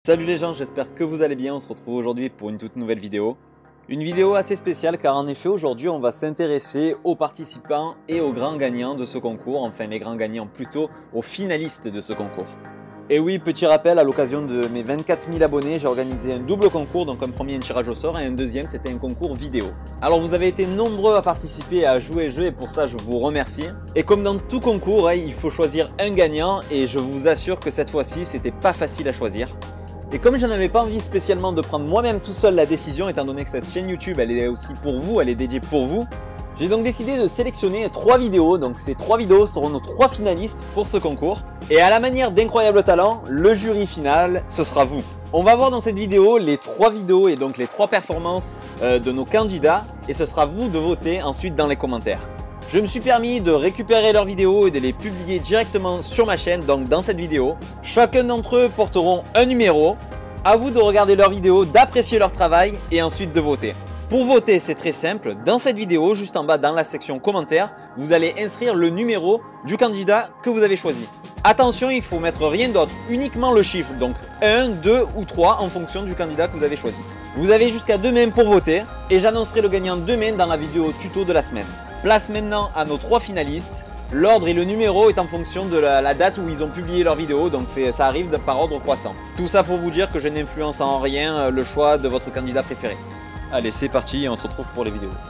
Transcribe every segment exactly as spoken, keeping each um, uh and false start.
Salut les gens, j'espère que vous allez bien, on se retrouve aujourd'hui pour une toute nouvelle vidéo. Une vidéo assez spéciale car en effet aujourd'hui on va s'intéresser aux participants et aux grands gagnants de ce concours, enfin les grands gagnants plutôt aux finalistes de ce concours. Et oui, petit rappel, à l'occasion de mes vingt-quatre mille abonnés, j'ai organisé un double concours, donc un premier un tirage au sort et un deuxième c'était un concours vidéo. Alors vous avez été nombreux à participer à jouer et jeu et pour ça je vous remercie. Et comme dans tout concours, il faut choisir un gagnant et je vous assure que cette fois-ci c'était pas facile à choisir. Et comme je n'avais pas envie spécialement de prendre moi-même tout seul la décision, étant donné que cette chaîne YouTube elle est aussi pour vous, elle est dédiée pour vous, j'ai donc décidé de sélectionner trois vidéos. Donc ces trois vidéos seront nos trois finalistes pour ce concours. Et à la manière d'Incroyable Talent, le jury final, ce sera vous. On va voir dans cette vidéo les trois vidéos et donc les trois performances euh, de nos candidats et ce sera vous de voter ensuite dans les commentaires. Je me suis permis de récupérer leurs vidéos et de les publier directement sur ma chaîne, donc dans cette vidéo. Chacun d'entre eux porteront un numéro. À vous de regarder leurs vidéos, d'apprécier leur travail et ensuite de voter. Pour voter, c'est très simple. Dans cette vidéo, juste en bas dans la section commentaires, vous allez inscrire le numéro du candidat que vous avez choisi. Attention, il faut mettre rien d'autre, uniquement le chiffre, donc un, deux ou trois en fonction du candidat que vous avez choisi. Vous avez jusqu'à demain pour voter et j'annoncerai le gagnant demain dans la vidéo tuto de la semaine. Place maintenant à nos trois finalistes. L'ordre et le numéro est en fonction de la, la date où ils ont publié leur vidéo, donc ça arrive par ordre croissant. Tout ça pour vous dire que je n'influence en rien le choix de votre candidat préféré. Allez, c'est parti et on se retrouve pour les vidéos.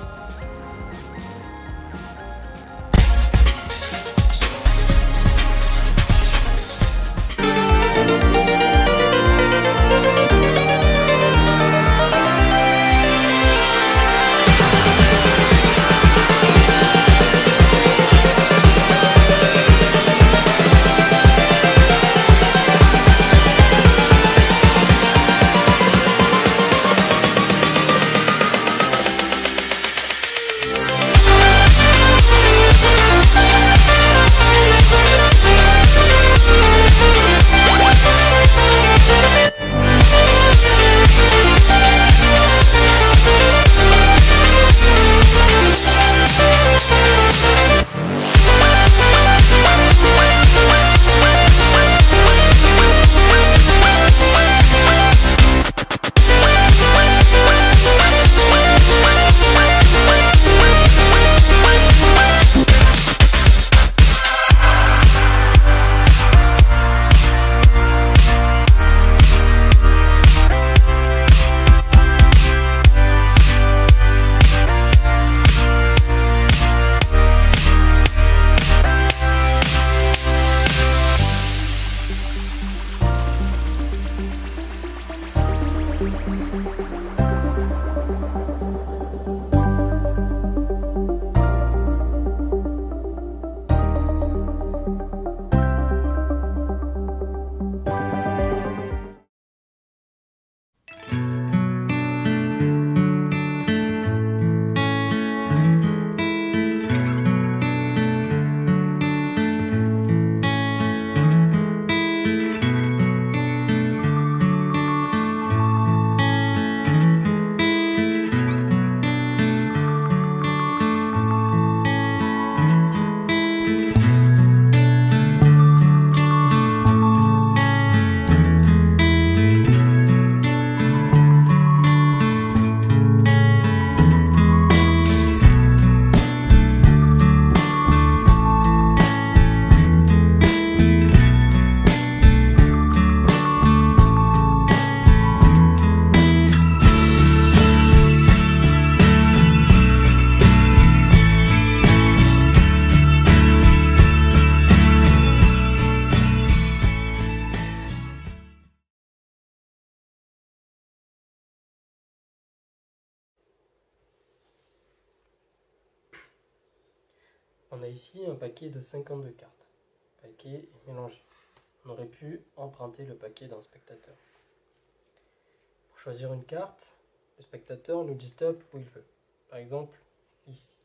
On a ici un paquet de cinquante-deux cartes. Le paquet est mélangé. On aurait pu emprunter le paquet d'un spectateur. Pour choisir une carte, le spectateur nous dit stop où il veut. Par exemple, ici.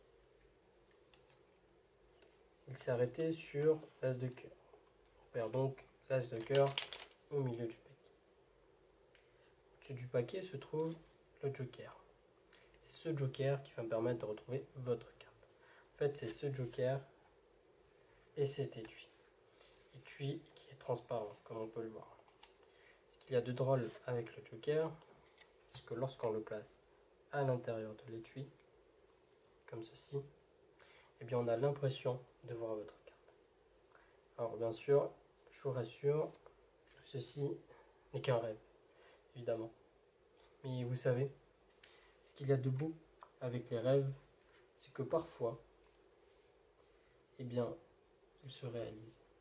Il s'est arrêté sur l'as de cœur. On perd donc l'as de cœur au milieu du paquet. Au-dessus du paquet se trouve le joker. C'est ce joker qui va me permettre de retrouver votre carte. En fait, c'est ce joker et cet étui. Étui qui est transparent, comme on peut le voir. Ce qu'il y a de drôle avec le joker, c'est que lorsqu'on le place à l'intérieur de l'étui, comme ceci, eh bien on a l'impression de voir votre carte. Alors bien sûr, je vous rassure, ceci n'est qu'un rêve, évidemment. Mais vous savez, ce qu'il y a de beau avec les rêves, c'est que parfois, eh bien, ils se réalisent.